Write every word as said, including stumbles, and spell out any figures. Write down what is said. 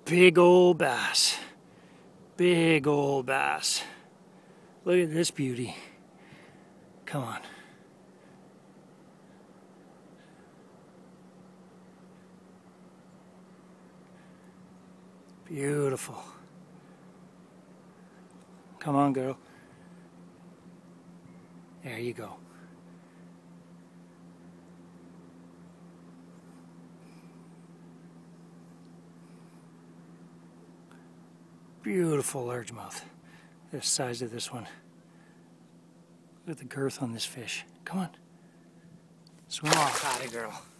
big old bass. Big old bass. Look at this beauty. Come on. Beautiful. Come on, girl. There you go. Beautiful largemouth. The size of this one. Look at the girth on this fish. Come on. Swim off. Atta girl.